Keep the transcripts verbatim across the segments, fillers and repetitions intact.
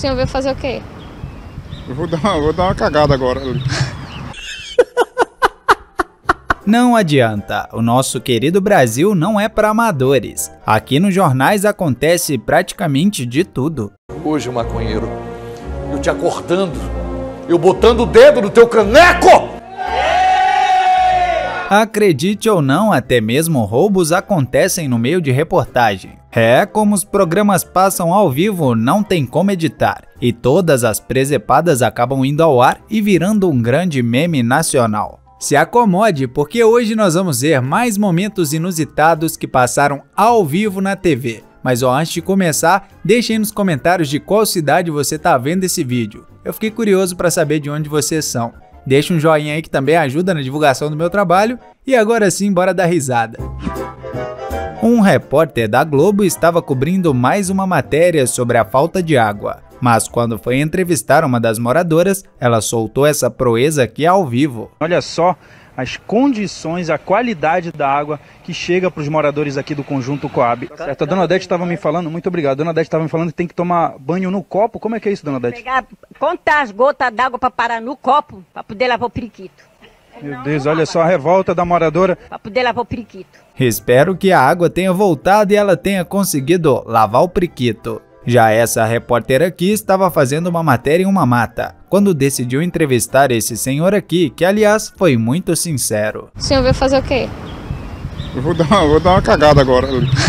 senhor veio fazer o quê? Eu vou dar uma, vou dar uma cagada agora. Não adianta, o nosso querido Brasil não é para amadores. Aqui nos jornais acontece praticamente de tudo. Hoje, maconheiro, eu te acordando, eu botando o dedo no teu caneco! Acredite ou não, até mesmo roubos acontecem no meio de reportagem. É, como os programas passam ao vivo, não tem como editar. E todas as presepadas acabam indo ao ar e virando um grande meme nacional. Se acomode, porque hoje nós vamos ver mais momentos inusitados que passaram ao vivo na T V. Mas ó, antes de começar, deixe aí nos comentários de qual cidade você está vendo esse vídeo. Eu fiquei curioso para saber de onde vocês são. Deixa um joinha aí que também ajuda na divulgação do meu trabalho. E agora sim, bora dar risada. Um repórter da Globo estava cobrindo mais uma matéria sobre a falta de água. Mas quando foi entrevistar uma das moradoras, ela soltou essa proeza aqui ao vivo. Olha só as condições, a qualidade da água que chega para os moradores aqui do Conjunto Coab. Certo, a dona Odete estava me falando, muito obrigado, a dona Odete estava me falando que tem que tomar banho no copo. Como é que é isso, dona Odete? Pegar, contar as gotas d'água para parar no copo, para poder lavar o periquito. Meu Deus, olha só a revolta da moradora. Para poder lavar o periquito. Espero que a água tenha voltado e ela tenha conseguido lavar o periquito. Já essa repórter aqui estava fazendo uma matéria em uma mata, quando decidiu entrevistar esse senhor aqui, que aliás foi muito sincero. O senhor veio fazer o quê? Eu vou dar uma, vou dar uma cagada agora.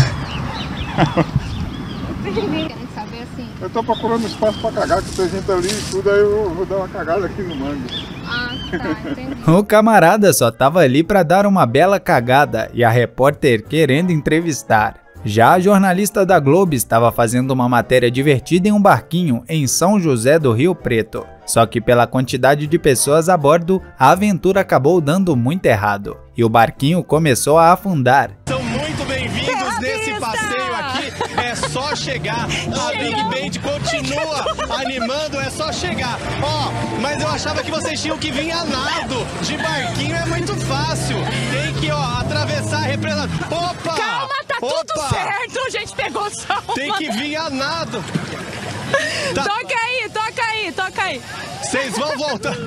Eu tô procurando espaço pra cagar, que tem gente ali e tudo, aí eu vou dar uma cagada aqui no mangue. Ah, tá, entendi. O camarada só tava ali para dar uma bela cagada e a repórter querendo entrevistar. Já a jornalista da Globo estava fazendo uma matéria divertida em um barquinho em São José do Rio Preto. Só que pela quantidade de pessoas a bordo, a aventura acabou dando muito errado. E o barquinho começou a afundar. São muito bem-vindos nesse passeio aqui, é só chegar. A Big Band continua animando, é só chegar. Ó, oh, mas eu achava que vocês tinham que vir a nado. De barquinho é muito fácil. Tem que, ó, atravessar a represa. Opa! Calma, tá Opa! tudo certo, a gente pegou só uma... Tem que vir a nado. Tá. Toca aí, toca aí, toca aí. Vocês vão voltar.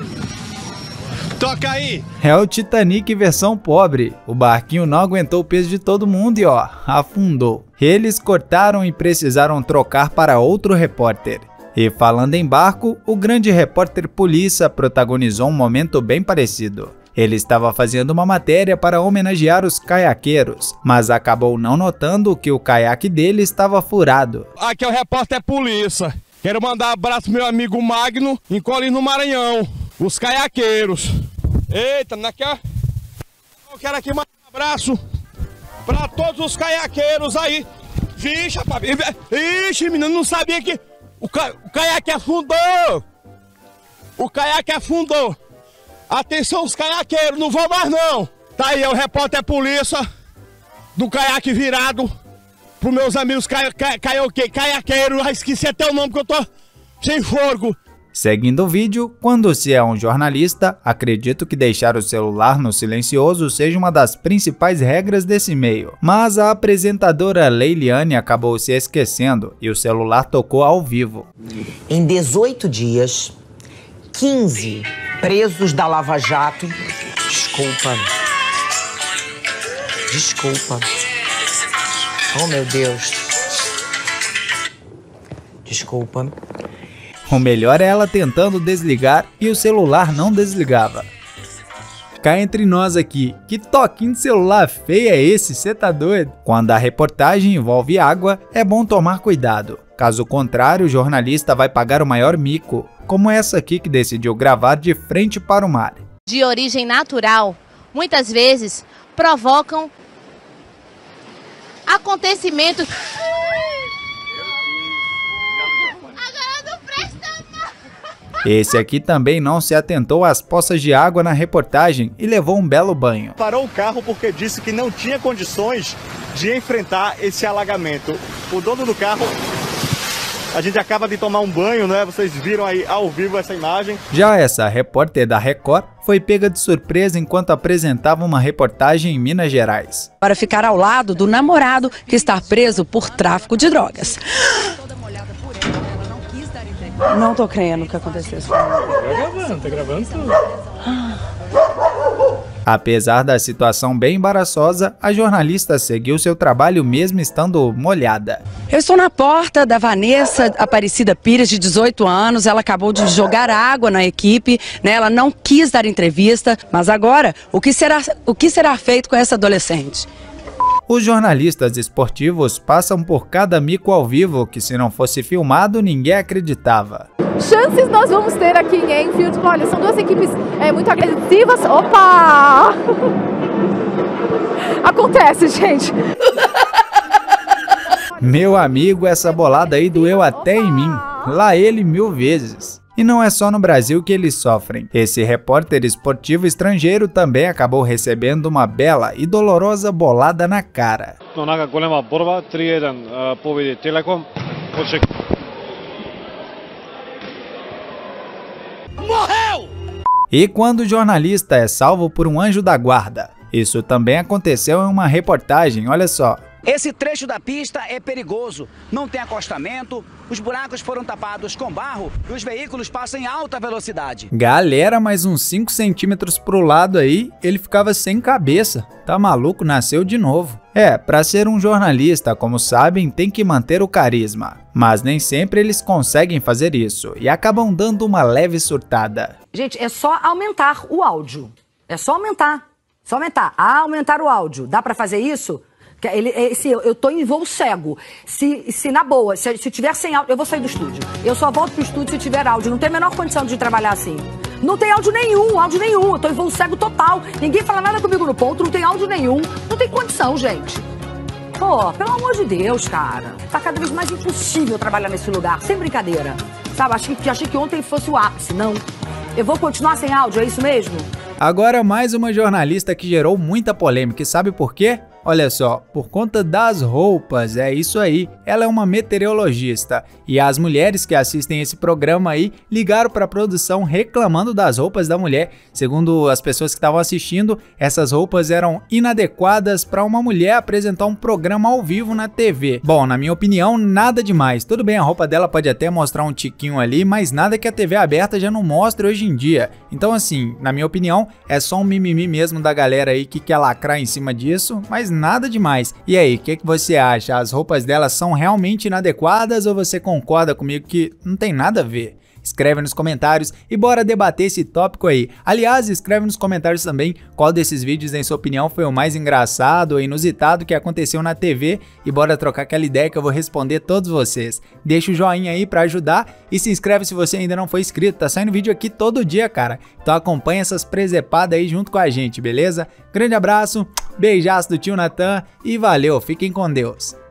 Toca aí. É o Titanic versão pobre. O barquinho não aguentou o peso de todo mundo e ó, afundou. Eles cortaram e precisaram trocar para outro repórter. E falando em barco, o grande repórter Polícia protagonizou um momento bem parecido. Ele estava fazendo uma matéria para homenagear os caiaqueiros, mas acabou não notando que o caiaque dele estava furado. Aqui é o repórter Polícia. Quero mandar um abraço pro meu amigo Magno, em Colis no Maranhão. Os caiaqueiros. Eita, aqui, ó. Eu quero aqui mandar um abraço para todos os caiaqueiros aí. Vixe, rapaz. Ixi, menino, não sabia que o, ca... o caiaque afundou. O caiaque afundou. Atenção, os caiaqueiros, não vão mais não. Tá aí, é o repórter Polícia do caiaque virado pros meus amigos ca... ca... ca... caiaqueiros. Esqueci até o nome que eu tô sem fogo. Seguindo o vídeo, quando se é um jornalista, acredito que deixar o celular no silencioso seja uma das principais regras desse meio. Mas a apresentadora Leiliane acabou se esquecendo e o celular tocou ao vivo. Em dezoito dias, quinze presos da Lava Jato... Desculpa. Desculpa. Oh, meu Deus. Desculpa. O melhor é ela tentando desligar e o celular não desligava. Cá entre nós aqui, que toquinho de celular feio é esse, cê tá doido? Quando a reportagem envolve água, é bom tomar cuidado. Caso contrário, o jornalista vai pagar o maior mico, como essa aqui que decidiu gravar de frente para o mar. De origem natural, muitas vezes provocam acontecimentos... Esse aqui também não se atentou às poças de água na reportagem e levou um belo banho. Parou o carro porque disse que não tinha condições de enfrentar esse alagamento. O dono do carro, a gente acaba de tomar um banho, né? Vocês viram aí ao vivo essa imagem. Já essa repórter da Record foi pega de surpresa enquanto apresentava uma reportagem em Minas Gerais. Para ficar ao lado do namorado que está preso por tráfico de drogas. Não tô crendo que aconteceu isso. Tá gravando, tá gravando tudo. Apesar da situação bem embaraçosa, a jornalista seguiu seu trabalho mesmo estando molhada. Eu estou na porta da Vanessa Aparecida Pires, de dezoito anos. Ela acabou de jogar água na equipe, né? Ela não quis dar entrevista, mas agora, o que será, o que será feito com essa adolescente? Os jornalistas esportivos passam por cada mico ao vivo que, se não fosse filmado, ninguém acreditava. Chances nós vamos ter aqui em Enfield. Olha, são duas equipes é, muito agressivas. Opa! Acontece, gente. Meu amigo, essa bolada aí doeu até em mim. Lá ele mil vezes. E não é só no Brasil que eles sofrem. Esse repórter esportivo estrangeiro também acabou recebendo uma bela e dolorosa bolada na cara. Morreu! E quando o jornalista é salvo por um anjo da guarda? Isso também aconteceu em uma reportagem, olha só. Esse trecho da pista é perigoso, não tem acostamento, os buracos foram tapados com barro e os veículos passam em alta velocidade. Galera, mais uns cinco centímetros pro lado aí, ele ficava sem cabeça. Tá maluco? Nasceu de novo. É, pra ser um jornalista, como sabem, tem que manter o carisma. Mas nem sempre eles conseguem fazer isso e acabam dando uma leve surtada. Gente, é só aumentar o áudio. É só aumentar. Só aumentar. Aumentar o áudio. Dá pra fazer isso? Ele, esse, eu tô em voo cego. Se, se na boa, se, se tiver sem áudio, eu vou sair do estúdio. Eu só volto pro estúdio se tiver áudio. Não tem a menor condição de trabalhar assim. Não tem áudio nenhum, áudio nenhum. Eu tô em voo cego total. Ninguém fala nada comigo no ponto, não tem áudio nenhum. Não tem condição, gente. Pô, pelo amor de Deus, cara. Tá cada vez mais impossível trabalhar nesse lugar, sem brincadeira. Sabe, achei que, achei que ontem fosse o ápice, não. Eu vou continuar sem áudio, é isso mesmo? Agora mais uma jornalista que gerou muita polêmica, e sabe por quê? Olha só, por conta das roupas, é isso aí, ela é uma meteorologista e as mulheres que assistem esse programa aí ligaram para a produção reclamando das roupas da mulher. Segundo as pessoas que estavam assistindo, essas roupas eram inadequadas para uma mulher apresentar um programa ao vivo na T V. Bom, na minha opinião, nada demais. Tudo bem, a roupa dela pode até mostrar um tiquinho ali, mas nada que a T V aberta já não mostra hoje em dia. Então assim, na minha opinião, é só um mimimi mesmo da galera aí que quer lacrar em cima disso, mas nada demais. E aí, o que, que você acha? As roupas delas são realmente inadequadas ou você concorda comigo que não tem nada a ver? Escreve nos comentários e bora debater esse tópico aí. Aliás, escreve nos comentários também qual desses vídeos, em sua opinião, foi o mais engraçado ou inusitado que aconteceu na T V e bora trocar aquela ideia que eu vou responder todos vocês. Deixa o joinha aí pra ajudar e se inscreve se você ainda não foi inscrito. Tá saindo vídeo aqui todo dia, cara. Então acompanha essas presepadas aí junto com a gente, beleza? Grande abraço, beijaço do tio Natan e valeu, fiquem com Deus.